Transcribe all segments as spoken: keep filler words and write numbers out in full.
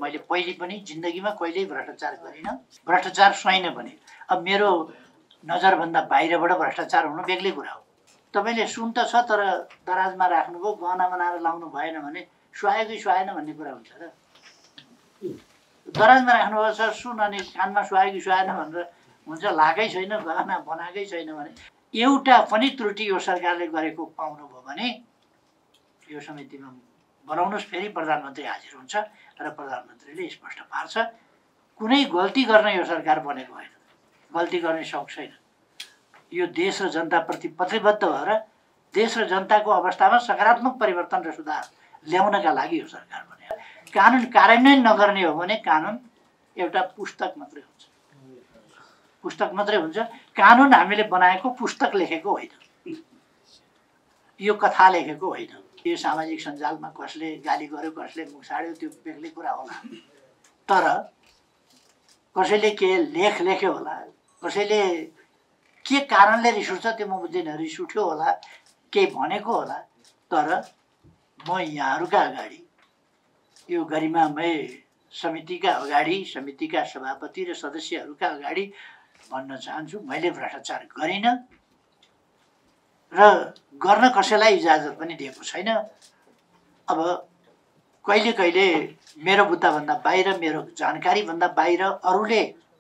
मैले पहिले पनि जिन्दगीमा कहिल्यै भ्रष्टाचार गरिनँ, भ्रष्टाचार सहिनँ पनि। अब मेरो नजरभन्दा बाहिरबाट भ्रष्टाचार हुनु बेग्लै कुरा हो। तपाईँले सुन त छ तर दराजमा राख्नुभयो, गहना बनाएर लाउनु भएन भने सुहायो कि सुहाएन भन्ने कुरा हुन्छ र। दराजमा राख्नुभयो छ सुन अनि कानमा सुहायो कि सुहाएन भनेर हुन्छ, लाएकै छैन, गहना बनाएकै छैन भने एउटा पनि त्रुटि यो सरकारले गरेको पाउनुभयो भने यो समितिमा बोलाउनुहोस्, फेरि प्रधानमन्त्री हाजिर हुन्छ र प्रधानमन्त्रीले स्पष्ट पार्छ कुनै गल्ती गर्न यो सरकार बनेको होइन, गल्ती गर्ने सौक छैन। यो देश र जनताप्रति प्रतिबद्ध भएर देश र जनताको अवस्थामा सकारात्मक परिवर्तन र सुधार ल्याउनका लागि यो सरकार बने। कानुन कार्यान्वयन नगर्ने हो भने कानुन एउटा पुस्तक मात्रै हुन्छ, पुस्तक मात्रै हुन्छ। कानुन हामीले बनाएको पुस्तक लेखेको होइन, यो कथा लेखेको होइन। यो सामाजिक सञ्जालमा कसले गाली गर्यो, कसले मुख छाड्यो, त्यो बेग्लै कुरा होला, तर कसैले के लेख लेख्यो होला, कसैले के कारणले रिस उठ्छ त्यो म बुझ्दिनँ, रिस उठ्यो होला, केही भनेको होला, तर म यहाँहरूका अगाडि यो गरिमामय समितिका अगाडि, समितिका सभापति र सदस्यहरूका अगाडि भन्न चाहन्छु, मैले भ्रष्टाचार गरिनँ र गर्न कसैलाई इजाजत पनि दिएको छैन। अब कहिले कहिले मेरो बुद्धभन्दा बाहिर, मेरो जानकारीभन्दा बाहिर अरूले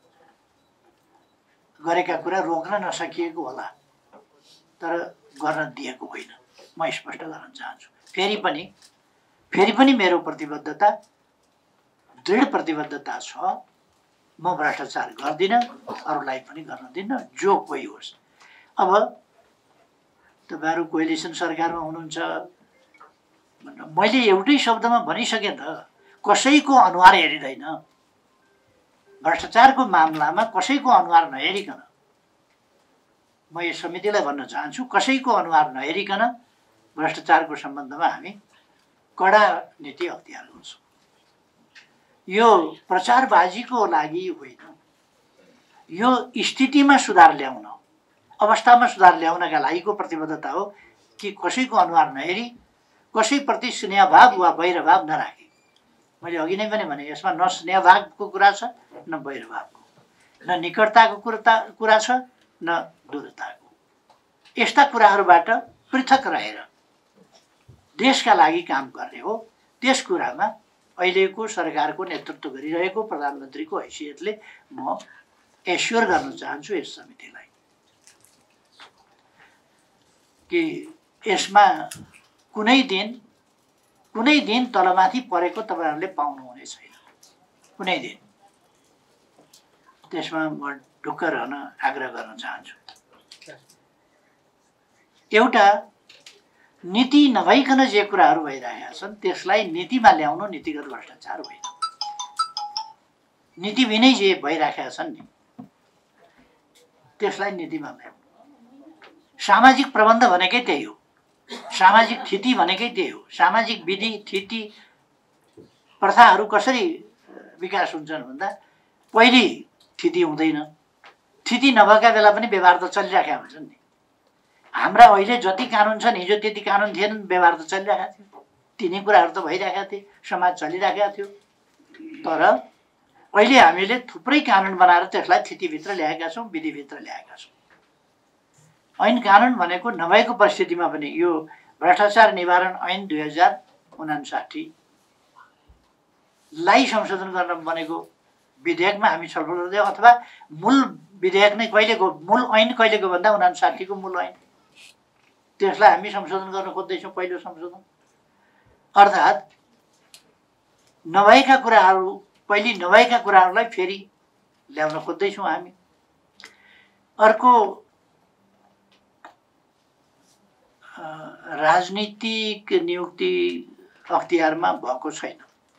गरेका कुरा रोक्न नसकिएको होला, तर गर्न दिएको होइन, म स्पष्ट गर्न चाहन्छु। फेरि पनि फेरि पनि मेरो प्रतिबद्धता, दृढ प्रतिबद्धता छ, म भ्रष्टाचार गर्दिनँ, अरूलाई पनि गर्न दिन्न, जो कोही होस्। अब तपाईँहरू कोएलिसन सरकारमा हुनुहुन्छ, मैले एउटै शब्दमा भनिसकेँ त, कसैको अनुहार हेरिँदैन। भ्रष्टाचारको मामलामा कसैको अनुहार नहेरिकन, म यो समितिलाई भन्न चाहन्छु, कसैको अनुहार नहेरिकन भ्रष्टाचारको सम्बन्धमा हामी कडा नीति अख्तियार गर्छौँ। यो प्रचारबाजीको लागि होइन, यो स्थितिमा सुधार ल्याउन, अवस्थामा सुधार ल्याउनका लागिको प्रतिबद्धता हो कि कसैको अनुहार नहेरी, कसैप्रति स्नेहभाव वा वैरभाव नराखे। मैले अघि नै पनि भने यसमा न स्नेहभावको कुरा छ, न वैरभावको, न निकटताको कुरा कुरा छ, न दूरताको। यस्ता कुराहरूबाट पृथक रहेर देशका लागि काम गर्ने हो। त्यस कुरामा अहिलेको सरकारको नेतृत्व गरिरहेको प्रधानमन्त्रीको हैसियतले म एस्योर गर्न चाहन्छु यस समितिलाई कि यसमा कुनै दिन कुनै दिन तलमाथि परेको तपाईँहरूले पाउनुहुने छैन, कुनै दिन। त्यसमा म ढुक्क रहन आग्रह गर्न चाहन्छु। एउटा नीति नभइकन जे कुराहरू भइरहेका छन् त्यसलाई नीतिमा ल्याउनु नीतिगत भ्रष्टाचार होइन। नीति बिनै जे भइरहेका छन् नि त्यसलाई नीतिमा ल्याउनु। सामाजिक प्रबन्ध भनेकै त्यही हो, सामाजिक थिति भनेकै त्यही हो। सामाजिक विधि थिति प्रथाहरू कसरी विकास हुन्छन् भन्दा पहिले थिति हुँदैन, थिति नभएका बेला पनि व्यवहार त चलिरहेका हुन्छन् नि। हाम्रा अहिले जति कानुन छन् हिजो त्यति कानुन थिएनन्, व्यवहार त चलिरहेका थियो, तिनी कुराहरू त भइरहेका थिए, समाज चलिरहेका थियो। तर अहिले हामीले थुप्रै कानुन बनाएर त्यसलाई थितिभित्र ल्याएका छौँ, विधिभित्र ल्याएका छौँ। ऐन कानुन भनेको नभएको परिस्थितिमा पनि यो भ्रष्टाचार निवारण ऐन दुई हजार उनासाठी लाई संशोधन गर्न बनेको विधेयकमा हामी छलफल गर्दै, अथवा मूल विधेयक नै कहिलेको, मूल ऐन कहिलेको भन्दा उनासाठीको मूल ऐन, त्यसलाई हामी संशोधन गर्न खोज्दैछौँ, पहिलो संशोधन। अर्थात् नभएका कुराहरू, पहिले नभएका कुराहरूलाई फेरि ल्याउन खोज्दैछौँ हामी। अर्को राजनीतिक नियुक्ति अख्तियारमा भएको छैन,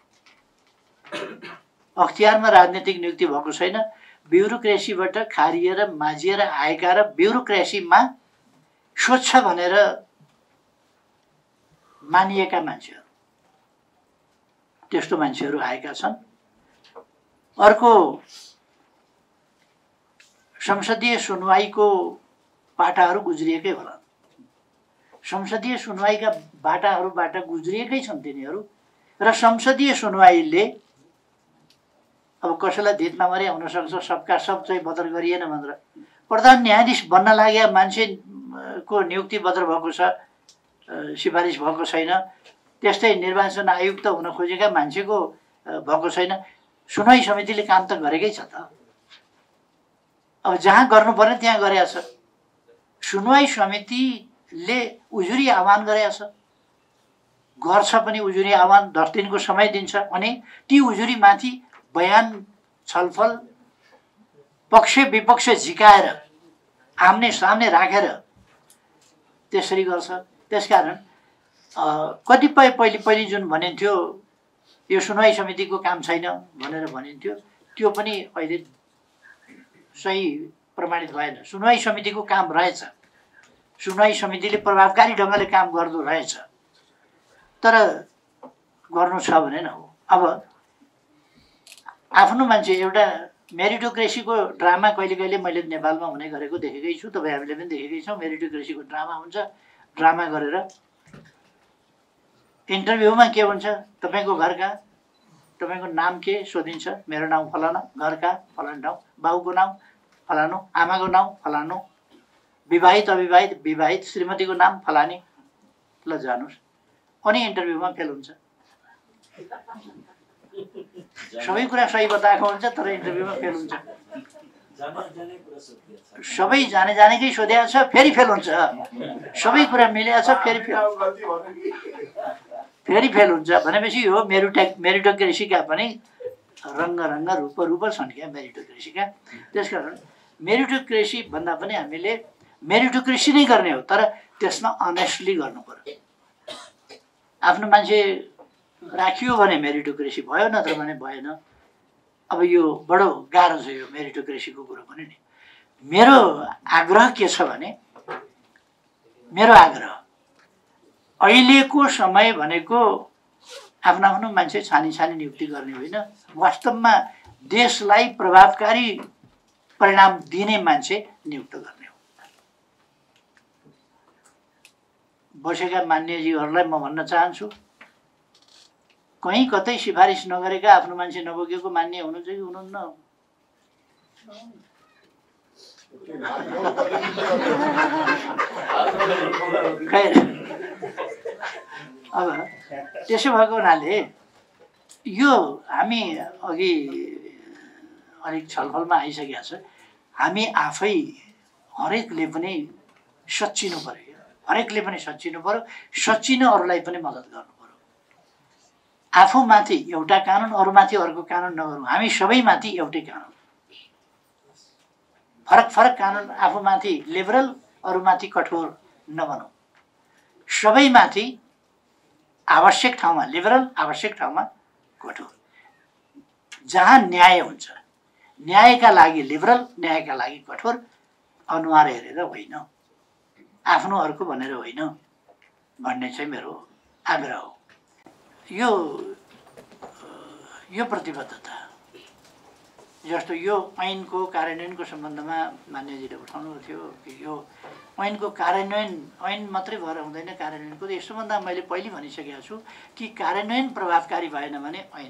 अख्तियारमा राजनीतिक नियुक्ति भएको छैन। ब्युरोक्रेसीबाट खारिएर माझिएर आएका र ब्युरोक्रेसीमा स्वच्छ भनेर मानिएका मान्छेहरू, त्यस्तो मान्छेहरू आएका छन्। अर्को संसदीय सुनवाईको पाटाहरू गुज्रिएकै होला, संसदीय सुनवाईका बाटाहरूबाट गुज्रिएकै छन् तिनीहरू, र संसदीय सुनवाईले अब कसैलाई धित नमरे हुनसक्छ सबका सब चाहिँ बदर गरिएन भनेर प्रधान न्यायाधीश बन्न लागेका मान्छेको नियुक्ति बदर भएको छ, सिफारिस भएको छैन। त्यस्तै निर्वाचन आयुक्त हुन खोजेका मान्छेको भएको छैन। सुनवाई समितिले काम त गरेकै छ त। अब जहाँ गर्नुपर्ने त्यहाँ गरेका छ। सुनवाई समितिले उजुरी आह्वान गरेका छ, गर्छ पनि उजुरी आह्वान, दस दिनको समय दिन्छ। अनि ती उजुरीमाथि बयान छलफल पक्ष विपक्ष झिकाएर आम्ने सामने राखेर त्यसरी गर्छ। त्यसकारण कतिपय पहिले पहिले जुन भनिन्थ्यो यो सुनवाई समितिको काम छैन भनेर भनिन्थ्यो, त्यो पनि अहिले सही प्रमाणित भएन। सुनवाई समितिको काम रहेछ, सुनवाई समितिले प्रभावकारी ढङ्गले काम गर्दो रहेछ, तर गर्नु छ भने न हो। अब आफ्नो मान्छे एउटा मेरिटोक्रेसीको ड्रामा कहिले कहिले मैले नेपालमा हुने गरेको देखेकै छु, तपाईँ हामीले पनि देखेकै छौँ। मेरिटोक्रेसीको ड्रामा हुन्छ, ड्रामा गरेर इन्टरभ्यूमा के हुन्छ, तपाईँको घर कहाँ, तपाईँको नाम के सोधिन्छ, मेरो नाम फलाना, घर कहाँ फलाना ठाउँ, बाउको नाम फलानु, आमाको नाम फलानु, विवाहित अविवाहित, विवाहित श्रीमतीको नाम फलानी, ल जानुहोस्। अनि इन्टरभ्यूमा फेल हुन्छ। सबै कुरा सही बताएको हुन्छ तर इन्टरभ्यूमा फेल हुन्छ। सबै जाने जानेकै सोधेको छ फेरि फेल हुन्छ। सबै कुरा मिलेको छ फेरि फेल फेरि फेल हुन्छ भनेपछि यो मेरिटो मेरिटोक्रेसीका पनि रङ्ग रङ्ग रूप रूप छन् क्या मेरिटोक्रेसीका। त्यसकारण मेरिटोक्रेसी भन्दा पनि हामीले मेरिटोक्रेसी नै गर्ने हो, तर त्यसमा अनेस्टली गर्नु पर्यो। आफ्नो मान्छे राखियो भने मेरिटोक्रेसी भयो, नत्र भने भएन। अब यो बडो गाह्रो छ यो मेरिटोक्रेसीको कुरो पनि नि। मेरो आग्रह के छ भने, मेरो आग्रह अहिलेको समय भनेको आफ्नो आफ्नो मान्छे छानी छानी नियुक्ति गर्ने होइन, वास्तवमा देशलाई प्रभावकारी परिणाम दिने मान्छे नियुक्त गर्ने हो। बसेका मान्यजीहरूलाई म भन्न चाहन्छु, कहीँ कतै सिफारिस नगरेका आफ्नो मान्छे नबोकेको मान्य हुनुहुन्छ कि हुनुहुन्न? खैर, अब त्यसो भएको हुनाले यो हामी अघि अलिक छलफलमा आइसकेका छ। हामी आफै हरेकले पनि सच्चिनु पर्यो, हरेकले पनि सच्चिनु पर्यो, सच्चिनु अरूलाई पनि मद्दत गर्नु पर्यो। आफूमाथि एउटा कानुन, अरूमाथि अर्को कानुन नगरौँ। हामी सबैमाथि एउटै कानुन, फरक फरक कानुन, आफूमाथि लिबरल अरूमाथि कठोर नबनौँ। सबैमाथि आवश्यक ठाउँमा लिबरल, आवश्यक ठाउँमा कठोर। जहाँ न्याय हुन्छ, न्यायका लागि लिबरल, न्यायका लागि कठोर, अनुहार हेरेर होइन, आफ्नोहरूको भनेर होइन भन्ने चाहिँ मेरो आग्रह हो। यो यो प्रतिबद्धता जस्तो यो ऐनको कार्यान्वयनको सम्बन्धमा मान्यजीले उठाउनु थियो कि यो ऐनको कार्यान्वयन ऐन मात्रै भएर हुँदैन, कार्यान्वयनको त यसोभन्दा मैले पहिले भनिसकेको छु कि कार्यान्वयन प्रभावकारी भएन भने ऐन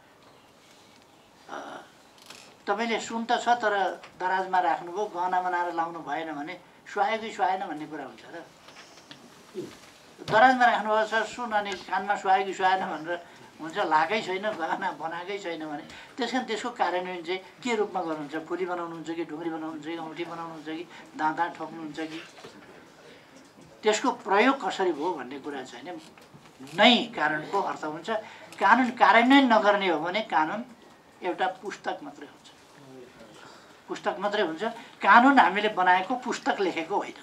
तपाईँले सुन त छ तर दराजमा राख्नुभयो, गहना बनाएर लाउनु भएन भने सुहायो कि सुहाएन भन्ने कुरा हुन्छ र। दराजमा राख्नुभएको छ सुन अनि कानमा सुहायो कि सुहाएन भनेर हुन्छ, लाएकै छैन, गहना बनाएकै छैन भने त्यस कारण त्यसको कार्यान्वयन चाहिँ के रूपमा गर्नुहुन्छ? फुली बनाउनुहुन्छ कि ढुङ्ग्री बनाउनुहुन्छ कि औँठी बनाउनुहुन्छ कि दाँत दाँत ठोक्नुहुन्छ कि त्यसको प्रयोग कसरी भयो भन्ने कुरा चाहिँ नै कानुनको अर्थ हुन्छ। कानुन कार्यान्वयन नगर्ने हो भने कानुन एउटा पुस्तक मात्रै हुन्छ, पुस्तक मात्रै हुन्छ। कानुन हामीले बनाएको पुस्तक लेखेको होइन,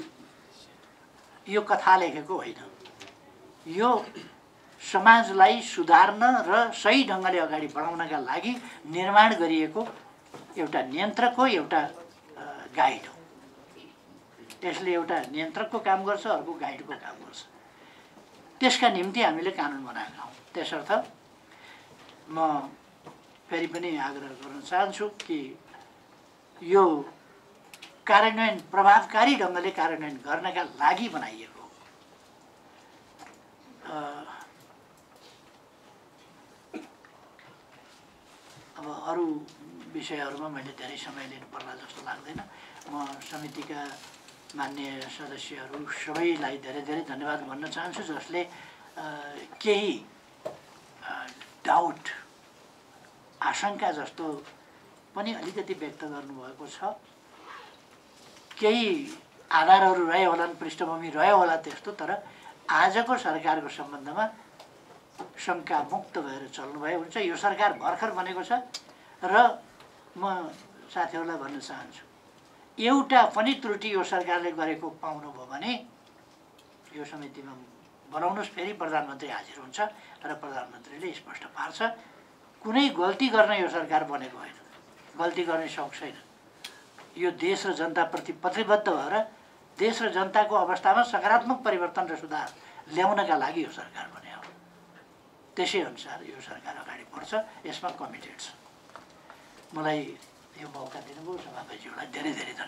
यो कथा लेखेको होइन, यो समाजलाई सुधार्न र सही ढङ्गले अगाडि बढाउनका लागि निर्माण गरिएको एउटा नियन्त्रकको एउटा गाइड हो। त्यसले एउटा नियन्त्रकको काम गर्छ, अर्को गाइडको काम गर्छ। त्यसका निम्ति हामीले कानुन बनाएका हौँ। त्यसर्थ म फेरि पनि आग्रह गर्न चाहन्छु कि यो कार्यान्वयन प्रभावकारी ढङ्गले कार्यान्वयन गर्नका लागि बनाइएको अब अरू विषयहरूमा मैले धेरै समय लिनु पर्ला जस्तो लाग्दैन। म समितिका मान्य सदस्यहरू सबैलाई धेरै धेरै धन्यवाद भन्न चाहन्छु जसले केही डाउट आशंका जस्तो पनि अलिकति व्यक्त गर्नुभएको छ। केही आधारहरू रहे होलान्, पृष्ठभूमि रह्यो होला त्यस्तो, तर आजको सरकारको सम्बन्धमा शङ्का मुक्त भएर चल्नुभयो हुन्छ। यो सरकार भर्खर बनेको छ र म साथीहरूलाई भन्न चाहन्छु एउटा पनि त्रुटि यो सरकारले गरेको पाउनुभयो भने यो समितिमा बनाउनुहोस्, फेरि प्रधानमन्त्री हाजिर हुन्छ र प्रधानमन्त्रीले स्पष्ट पार्छ कुनै गल्ती गर्न यो सरकार बनेको होइन, गल्ती गर्ने सौख छैन। यो देश र जनताप्रति प्रतिबद्ध भएर देश र जनताको अवस्थामा सकारात्मक परिवर्तन र सुधार ल्याउनका लागि यो सरकार बने हो। त्यसै अनुसार यो सरकार अगाडि बढ्छ, यसमा कमिटेड छ। मलाई यो मौका दिनुभयो सभापतिज्यूलाई धेरै धेरै धन्यवाद।